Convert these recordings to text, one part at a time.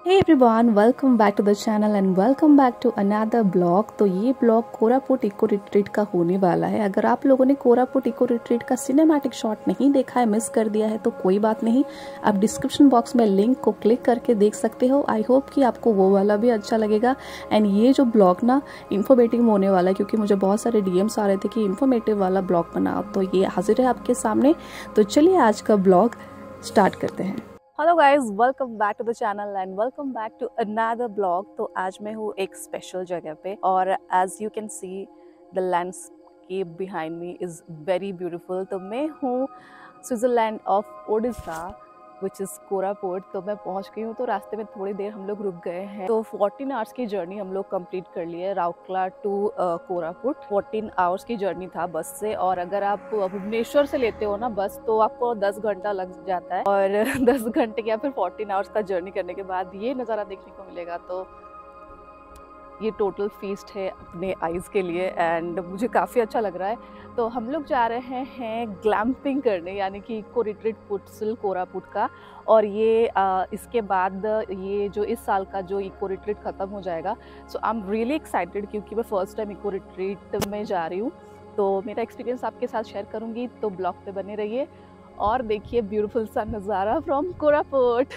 Hey everyone, welcome back to the channel and welcome back to another blog। तो ये blog Koraput eco retreat का होने वाला है। अगर आप लोगों ने कोरापुट इको रिट्रीट का सिनेमैटिक शॉट नहीं देखा है, मिस कर दिया है, तो कोई बात नहीं, आप डिस्क्रिप्शन बॉक्स में लिंक को क्लिक करके देख सकते हो। आई होप कि आपको वो वाला भी अच्छा लगेगा। एंड ये जो ब्लॉग ना इन्फॉर्मेटिव होने वाला है, क्योंकि मुझे बहुत सारे डीएम्स आ रहे थे कि इन्फॉर्मेटिव वाला ब्लॉग बनाओ, तो ये हाजिर है आपके सामने। तो चलिए आज का ब्लॉग स्टार्ट करते हैं। Hello guys, welcome back to the channel and welcome back to another blog. तो आज मैं हूँ एक स्पेशल जगह पे और as you can see the landscape behind me is very beautiful. तो मैं हूँ Switzerland of Odisha which is Koraput. तो मैं पहुँच गई हूँ। तो रास्ते में थोड़ी देर हम लोग रुक गए हैं। तो 14 आवर्स की जर्नी हम लोग कंप्लीट कर लिए, राउरकेला टू कोरापुट। 14 आवर्स की जर्नी था बस से, और अगर आप भुवनेश्वर से लेते हो ना बस, तो आपको 10 घंटा लग जाता है। और 10 घंटे या फिर 14 आवर्स का जर्नी करने के बाद ये नज़ारा देखने को मिलेगा, तो ये टोटल फीस्ट है अपने आइज़ के लिए एंड मुझे काफ़ी अच्छा लग रहा है। तो हम लोग जा रहे हैं ग्लैम्पिंग करने, यानी कि इको रिट्रीट फुटसिल कोरापुट का। और ये इसके बाद ये जो इस साल का जो इको रिट्रीट ख़त्म हो जाएगा। So I am really excited, क्योंकि मैं फ़र्स्ट टाइम इको रिट्रीट में जा रही हूँ। तो मेरा एक्सपीरियंस आपके साथ शेयर करूँगी, तो ब्लॉग पे बने रहिए और देखिए ब्यूटीफुल सा नज़ारा फ्रॉम कोरापुट।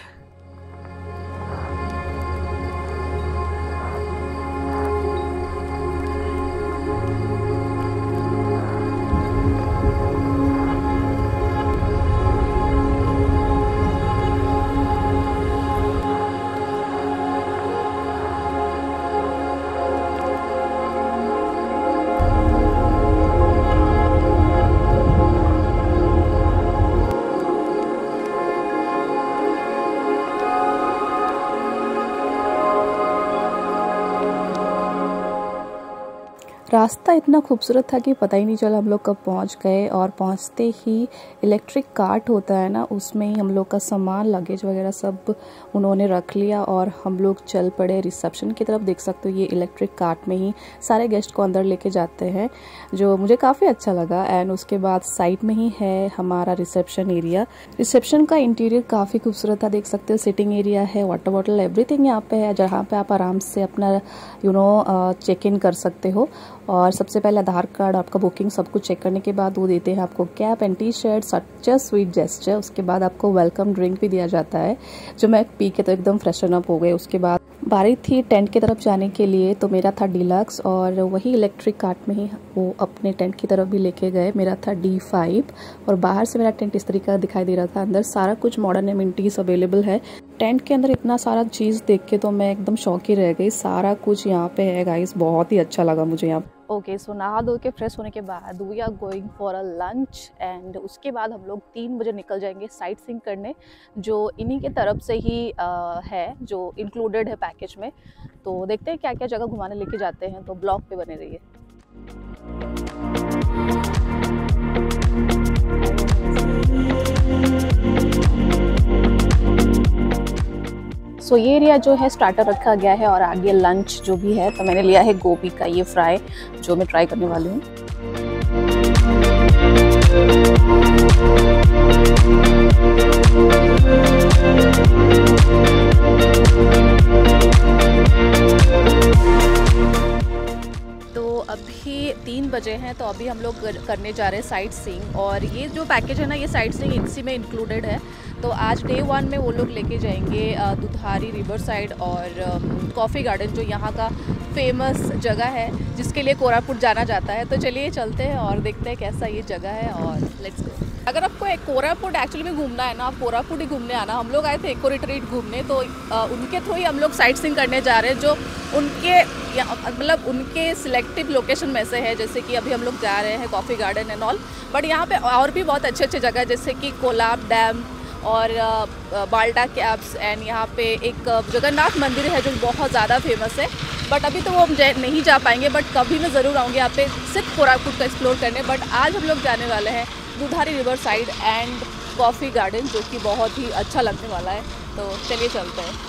रास्ता इतना खूबसूरत था कि पता ही नहीं चला हम लोग कब पहुंच गए। और पहुंचते ही इलेक्ट्रिक कार्ट होता है ना, उसमें ही हम लोग का सामान, लगेज वगैरह सब उन्होंने रख लिया और हम लोग चल पड़े रिसेप्शन की तरफ। देख सकते हो ये इलेक्ट्रिक कार्ट में ही सारे गेस्ट को अंदर लेके जाते हैं, जो मुझे काफ़ी अच्छा लगा। एंड उसके बाद साइड में ही है हमारा रिसेप्शन एरिया। रिसेप्शन का इंटीरियर काफ़ी खूबसूरत था, देख सकते हो। सिटिंग एरिया है, वाटर बॉटल, एवरीथिंग यहाँ पे है, जहाँ पे आप आराम से अपना चेक इन कर सकते हो। और सबसे पहले आधार कार्ड, आपका बुकिंग, सब कुछ चेक करने के बाद वो देते हैं आपको cap and T shirt. Such a sweet gesture. उसके बाद आपको वेलकम ड्रिंक भी दिया जाता है, जो मैं पी के तो एकदम फ्रेशन अप हो गए। उसके बाद बारी थी टेंट की तरफ जाने के लिए, तो मेरा था डिलक्स, और वही इलेक्ट्रिक कार्ट में ही वो अपने टेंट की तरफ भी लेके गए। मेरा था D5 और बाहर से मेरा टेंट इस तरीके का दिखाई दे रहा था। अंदर सारा कुछ मॉडर्न एमिनिटीज अवेलेबल है। टेंट के अंदर इतना सारा चीज़ देख के तो मैं एकदम शौक ही रह गई। सारा कुछ यहाँ पे है गाइस, बहुत ही अच्छा लगा मुझे यहाँ। ओके, सो नहा धो के फ्रेश होने के बाद we are going for a lunch and उसके बाद हम लोग 3 बजे निकल जाएंगे साइट सीइंग करने, जो इन्हीं के तरफ से ही है, जो इंक्लूडेड है पैकेज में। तो देखते हैं क्या क्या जगह घुमाने लेके जाते हैं, तो ब्लॉग पे बने रहिए। सो ये एरिया जो है स्टार्टर रखा गया है और आगे लंच जो भी है। तो मैंने लिया है गोभी का ये फ्राई, जो मैं ट्राई करने वाली हूँ। तो अभी 3 बजे हैं, तो अभी हम लोग करने जा रहे हैं साइट सीइंग। और ये जो पैकेज है ना, ये साइट सीइंग इसी में इंक्लूडेड है। तो आज डे 1 में वो लोग लेके जाएंगे दुधारी रिवर साइड और कॉफ़ी गार्डन, जो यहाँ का फेमस जगह है, जिसके लिए कोरापुट जाना जाता है। तो चलिए चलते हैं और देखते हैं कैसा ये जगह है, और लेट्स गो। अगर आपको कोरापुट एक्चुअली में घूमना है ना, आप कोरापुट ही घूमने आना। हम लोग आए थे इको रिट्रीट घूमने, तो उनके थ्रू ही हम लोग साइट सीइंग करने जा रहे हैं, जो उनके मतलब उनके सिलेक्टिव लोकेशन में से है। जैसे कि अभी हम लोग जा रहे हैं coffee garden and all, but यहाँ पे और भी बहुत अच्छे अच्छे जगह है, जैसे कि कोलाब डैम और बाल्टा कैब्स। एंड यहाँ पे एक जगन्नाथ मंदिर है जो बहुत ज़्यादा फेमस है, बट अभी तो वो हम नहीं जा पाएंगे, बट कभी मैं ज़रूर आऊँगी यहाँ पे सिर्फ कोरापुट का एक्सप्लोर करने। बट आज हम लोग जाने वाले हैं Dudhari river side and coffee garden, जो कि बहुत ही अच्छा लगने वाला है। तो चलिए चलते हैं।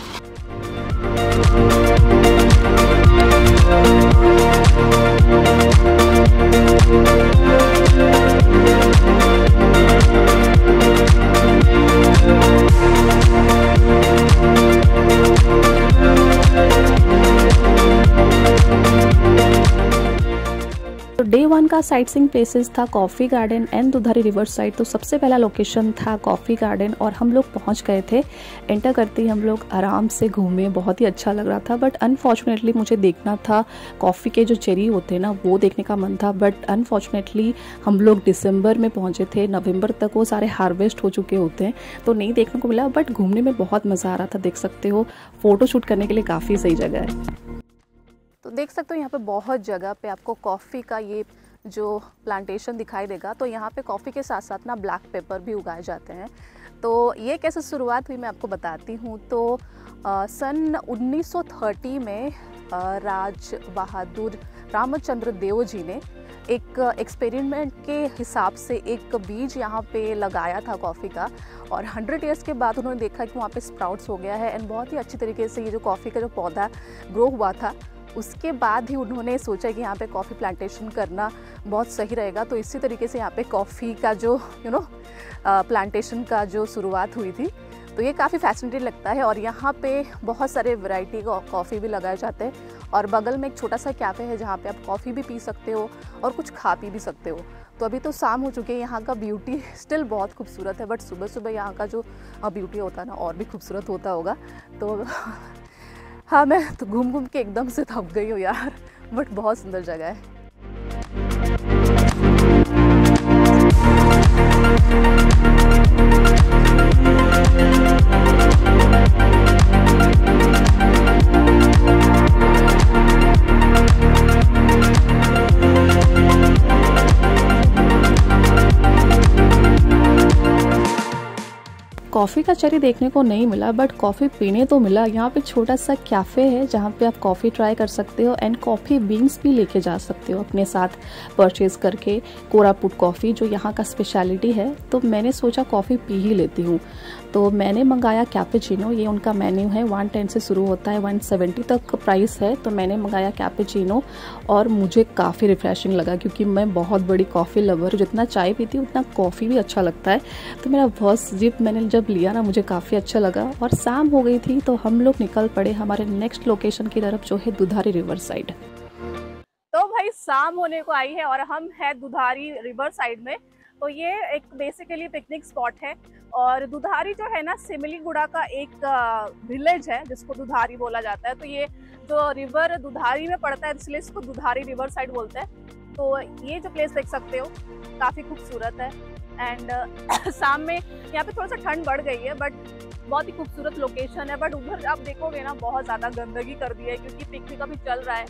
का साइट सीइंग प्लेसेस था coffee garden and Dudhari river side. तो सबसे पहला लोकेशन था कॉफ़ी गार्डन और हम लोग पहुंच गए थे। एंटर करते ही हम लोग आराम से घूमे, बहुत ही अच्छा लग रहा था। बट अनफॉर्चुनेटली मुझे देखना था कॉफ़ी के जो चेरी होते हैं ना, वो देखने का मन था। बट अनफॉर्चुनेटली हम लोग दिसंबर में पहुँचे थे, नवंबर तक वो सारे हार्वेस्ट हो चुके होते हैं, तो नहीं देखने को मिला। बट घूमने में बहुत मज़ा आ रहा था। देख सकते हो फ़ोटो शूट करने के लिए काफ़ी सही जगह है। तो देख सकते हो यहाँ पे बहुत जगह पे आपको कॉफ़ी का ये जो प्लांटेशन दिखाई देगा। तो यहाँ पे कॉफ़ी के साथ साथ ना ब्लैक पेपर भी उगाए जाते हैं। तो ये कैसे शुरुआत हुई मैं आपको बताती हूँ। तो सन 1930 में राज बहादुर रामचंद्र देव जी ने एक एक्सपेरिमेंट के हिसाब से एक बीज यहाँ पे लगाया था कॉफ़ी का, और 100 ईयर्स के बाद उन्होंने देखा कि वहाँ पे स्प्राउट्स हो गया है एंड बहुत ही अच्छी तरीके से ये जो कॉफ़ी का जो पौधा ग्रो हुआ था, उसके बाद ही उन्होंने सोचा कि यहाँ पे कॉफ़ी प्लांटेशन करना बहुत सही रहेगा। तो इसी तरीके से यहाँ पे कॉफ़ी का जो प्लांटेशन का जो शुरुआत हुई थी। तो ये काफ़ी फैसिनेटिंग लगता है। और यहाँ पे बहुत सारे वैरायटी का कॉफ़ी भी लगाए जाते हैं, और बगल में एक छोटा सा कैफ़े है जहाँ पे आप कॉफ़ी भी पी सकते हो और कुछ खा पी भी सकते हो। तो अभी तो शाम हो चुकी है, यहाँ का ब्यूटी स्टिल बहुत खूबसूरत है, बट सुबह सुबह यहाँ का जो ब्यूटी होता है ना, और भी खूबसूरत होता होगा। तो हाँ, मैं तो घूम घूम के एकदम से थक गई हूँ यार, बट बहुत सुंदर जगह है। कॉफ़ी का चेरी देखने को नहीं मिला, बट कॉफ़ी पीने तो मिला। यहाँ पे छोटा सा कैफ़े है जहाँ पे आप कॉफ़ी ट्राई कर सकते हो एंड कॉफ़ी बीन्स भी लेके जा सकते हो अपने साथ परचेज करके। कोरापुट कॉफ़ी जो यहाँ का स्पेशलिटी है, तो मैंने सोचा कॉफ़ी पी ही लेती हूँ। तो मैंने मंगाया कैपेचिनो। ये उनका मेन्यू है, 110 से शुरू होता है, 170 तक प्राइस है। तो मैंने मंगाया कैपेचिनो और मुझे काफ़ी रिफ्रेशिंग लगा, क्योंकि मैं बहुत बड़ी कॉफ़ी लवर, जितना चाय पीती हूँ उतना कॉफ़ी भी अच्छा लगता है। तो मेरा फर्स्ट जिप मैंने जब लिया ना, मुझे काफ़ी अच्छा लगा। और शाम हो गई थी तो हम लोग निकल पड़े हमारे नेक्स्ट लोकेशन की तरफ, जो है दुधारी रिवर साइड। तो भाई शाम होने को आई है और हम है दुधारी रिवर साइड में। तो ये एक बेसिकली पिकनिक स्पॉट है, और दुधारी जो है ना, सिमलीगुड़ा का एक विलेज है जिसको दुधारी बोला जाता है। तो ये जो रिवर दुधारी में पड़ता है, इसलिए इसको दुधारी रिवर साइड बोलते हैं। तो ये जो प्लेस देख सकते हो काफ़ी खूबसूरत है। एंड शाम में यहाँ पे थोड़ा सा ठंड बढ़ गई है, बट बहुत ही खूबसूरत लोकेशन है। बट उधर आप देखोगे ना, बहुत ज़्यादा गंदगी कर दी है, क्योंकि पिकनिक अभी चल रहा है।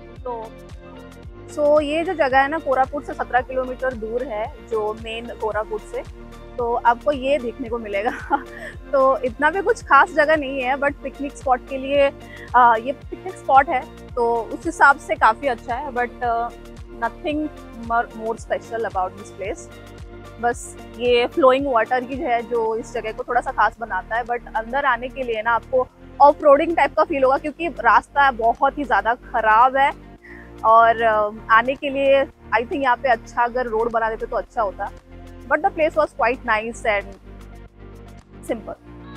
तो ये जो जगह है ना, कोरापुट से 17 किलोमीटर दूर है, जो मेन कोरापुट से। तो आपको ये देखने को मिलेगा। तो इतना भी कुछ खास जगह नहीं है, बट पिकनिक स्पॉट के लिए ये पिकनिक स्पॉट है, तो उस हिसाब से काफ़ी अच्छा है। But nothing more special about this place. बस ये फ्लोइंग वाटर की है जो इस जगह को थोड़ा सा खास बनाता है। बट अंदर आने के लिए ना आपको ऑफ रोडिंग टाइप का फील होगा, क्योंकि रास्ता बहुत ही ज़्यादा खराब है। और आने के लिए आई थिंक यहाँ पे अच्छा अगर रोड बना देते तो अच्छा होता। But the place was quite nice and simple.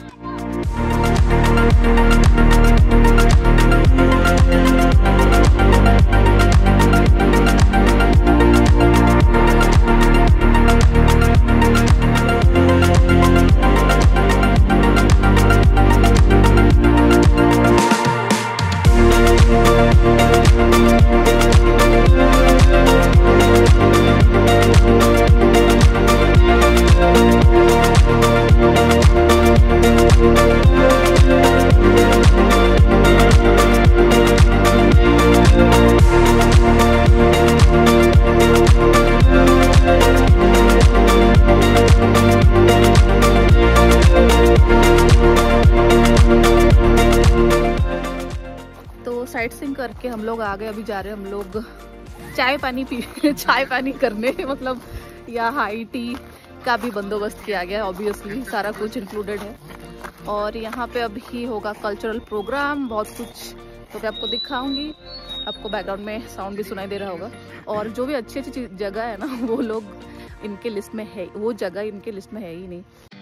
Sightseeing करके हम लोग आ गए। अभी जा रहे हैं हम लोग चाय पानी करने, मतलब या हाई टी का भी बंदोबस्त किया गया है, ऑब्वियसली सारा कुछ इंक्लूडेड है। और यहाँ पे अभी होगा कल्चरल प्रोग्राम, बहुत कुछ तो मैं आपको दिखाऊंगी। आपको बैकग्राउंड में साउंड भी सुनाई दे रहा होगा। और जो भी अच्छी अच्छी जगह है ना, वो लोग इनके लिस्ट में है, वो जगह इनके लिस्ट में है ही नहीं।